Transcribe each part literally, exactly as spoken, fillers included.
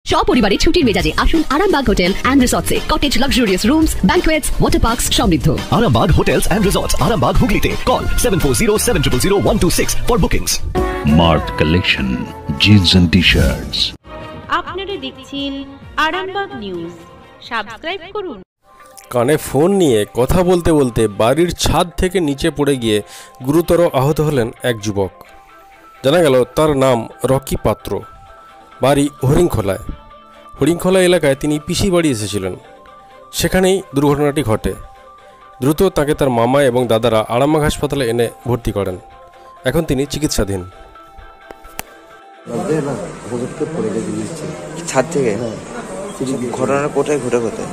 সপরিবারে ছুটির মেজাজে আসুন আরামবাগ হোটেল অ্যান্ড রিসর্টসে। Cottage luxurious rooms, banquets, water parks সমৃদ্ধ। Arambag Hotels and Resorts, Arambag Hooghly. Call seven four zero seven zero zero one two six for bookings. Mart Collection, jeans and t-shirts. আপনারা দেখছেন Arambagh news. Subscribe করুন। কানে phone নিয়ে কথা বলতে বলতে বাড়ির ছাদ থেকে নিচে পড়ে গিয়ে গুরুতর আহত হলেন এক যুবক। জানা গেল তার নাম রকি পাত্র, বাড়ি হরিংখোলায়। হরিংখোলা এলাকায় তিনি পিসি বাড়ি এসেছিলেন, সেখানেই দুর্ঘটনাটি ঘটে। দ্রুত তাকে তার মামা এবং দাদারা আরামবাগ হাসপাতালে এনে ভর্তি করেন। এখন তিনি চিকিৎসাধীন। ছাদ থেকে ঘটনা কোথায় ঘটে? কোথায়?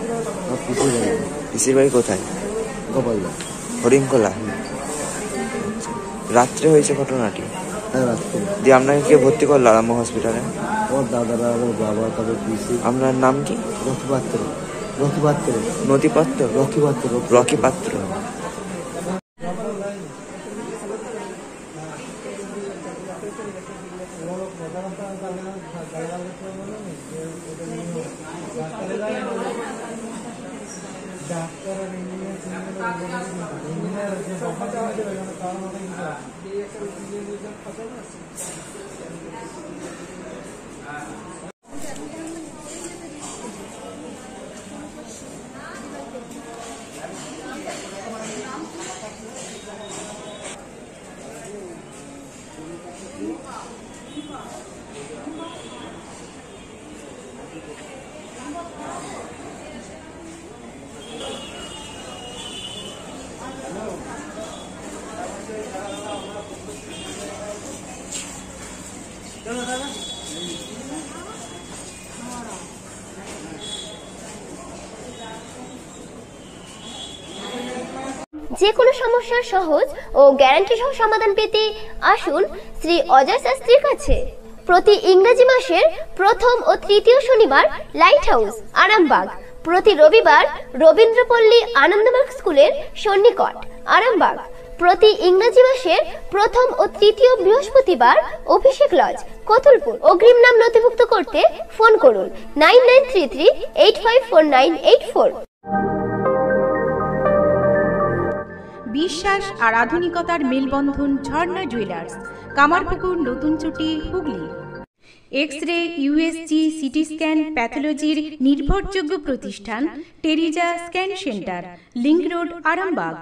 পিসির বাড়ি কোথায়? হরিংখোলা। রাত্রে হয়েছে ঘটনাটি? দিয়ে আপনাকে কে ভর্তি করলো আরামবাগ হসপিটালে? ওর দাদারা, ওর বাবা, তারপর পিসি। আপনার নাম কি? রকি পাত্র। রকি পাত্র। নদী পাত্র? রকি পাত্র। রকি পাত্র। যে কোনো সমস্যার সহজ ও গ্যারান্টি সহ সমাধান পেতে আসুন শ্রী অজয় শাস্ত্রীর কাছে। প্রতি ইংরেজি মাসের প্রথম ও তৃতীয় শনিবার লাইট হাউস আরামবাগ, প্রতি রবিবার রবীন্দ্রপল্লী আনন্দমার্গ স্কুলের সন্নিকট আরামবাগ, প্রতি ইংরেজি মাসের প্রথম ও তৃতীয় বৃহস্পতিবার অভিষেক লজ কতুলপুর। অগ্রিম নাম নথিভুক্ত করতে ফোন করুন nine nine three three eight five four nine eight four. বিশ্বাস আর আধুনিকতার মেলবন্ধন ঝর্ণা জুয়েলার্স, কামারপুকুর, নতুন চুটি, Hooghly. X ray, USG, CT scan, প্যাথোলজির নির্ভরযোগ্য প্রতিষ্ঠান Teresa scan centre, link road, Arambagh.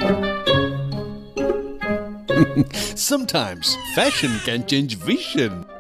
Sometimes fashion can change vision.